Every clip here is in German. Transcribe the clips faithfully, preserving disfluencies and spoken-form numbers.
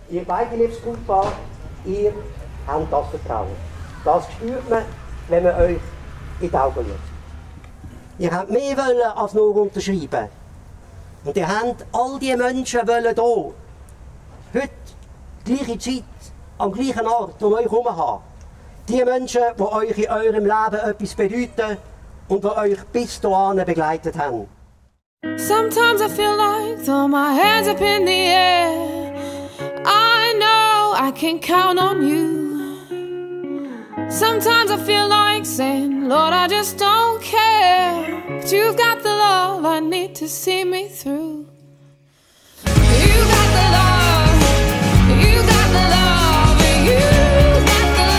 Ihr beide, liebes Brautpaar, ihr habt das Vertrauen. Das spürt man, wenn man euch in die Augen schaut. Ihr habt mehr wollen als nur unterschreiben. Und ihr habt all die Menschen wollen hier, heute, gleiche Zeit, am gleichen Ort um euch herum haben. Die Menschen, die euch in eurem Leben etwas bedeuten und die euch bis hierhin begleitet haben. Sometimes I feel like throw my hands up in the air. I know I can count on you. Sometimes I feel like saying, Lord, I just don't care. But you've got the love I need to see me through. You got the love, you got the love, you got the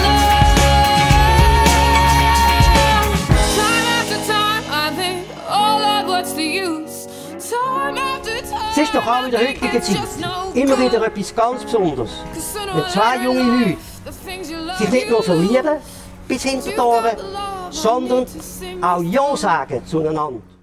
love. Time after time I think, oh Lord, what's the use? Time after time. Es ist doch auch in der heutigen Zeit immer wieder etwas ganz Besonderes, wenn zwei junge Leute sich nicht nur verlieren bis hinter die Ohren, sondern auch Ja sagen zueinander.